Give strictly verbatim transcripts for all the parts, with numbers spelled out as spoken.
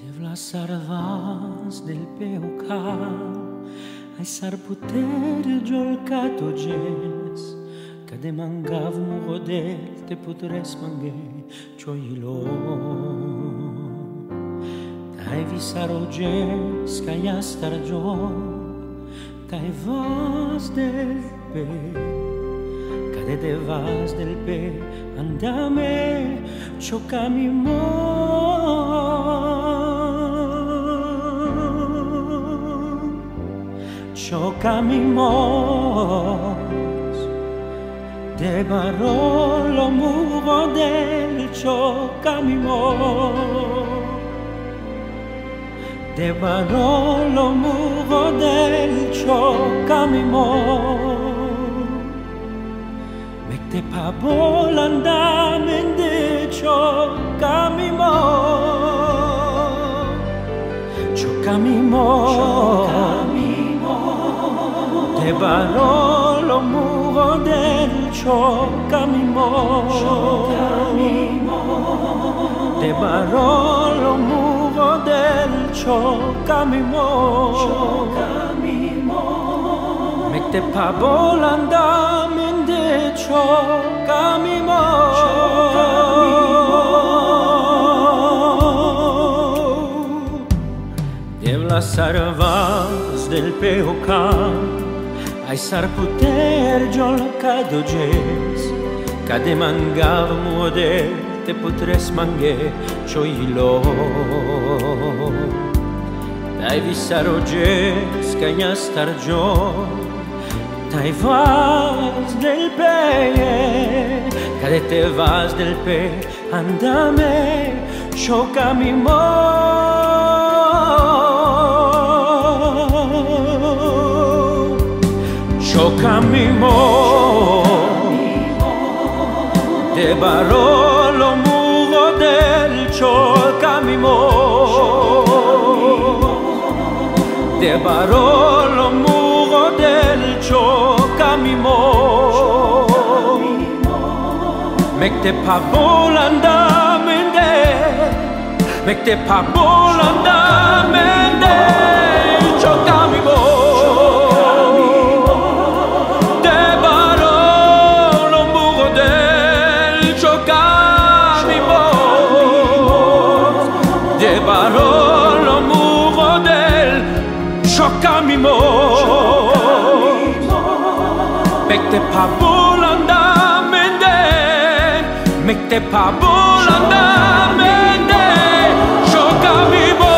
Devla sarvas del peuca, ai sar puter giolcato ges, che de mangav murodel te putres mangue cioilo. Dai vi saro ges, che ja stargio, dai vas del pe, che de vas del pe, andame, ciocami mo. Ciocami mos de barolo muro del ciocami mos de barolo muro del ciocami mos mette pa bolandamen de ciocami mos ciocami mos de barolo muro del ciocami mos de barolo muro del ciocami mos mette pa bolandamen de ciocami mos devla sarvas del peuca ai sar puter giolcado ges, ca de mangav muodel te putres mangue cioilo. Dai vi saro ges, ca ja stargio, dai vas del pe, ca de te vas del pe, andame, ciocami mo. Ciocami mo de barolo muro del ciocami mo de barolo muro del ciocami mo mette pa bolandamen de mette pa bolandamen de ciocami mo barolo muro del ciocami mo mette pa bolandamen de mette pa bolandamen de ciocami mo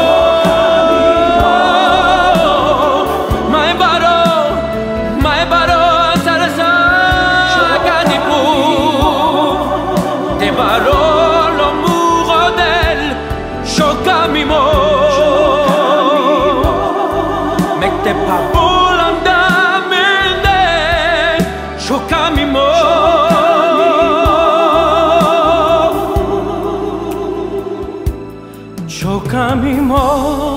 mai baro mai baro sarasa canipu de barolo muro del ciocami mo mette pa bolandamen de ciocami mo ciocami mo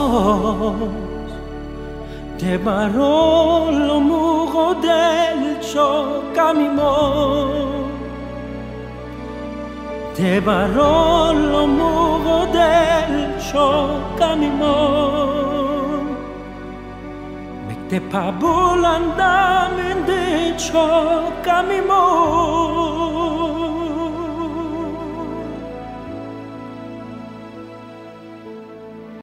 de barolo muro del ciocami mo de barolo muro del ciocami mo mette pa bolandamen de ciocami mo